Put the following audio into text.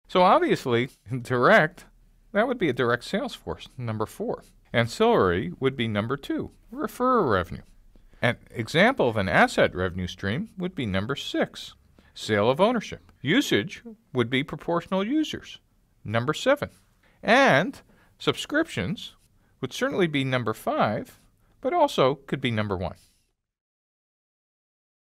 So obviously, direct, that would be a direct sales force, number 4. Ancillary would be number 2, referral revenue. An example of an asset revenue stream would be number 6, sale of ownership. Usage would be proportional users, number 7. And subscriptions would certainly be number 5, but also could be number 1.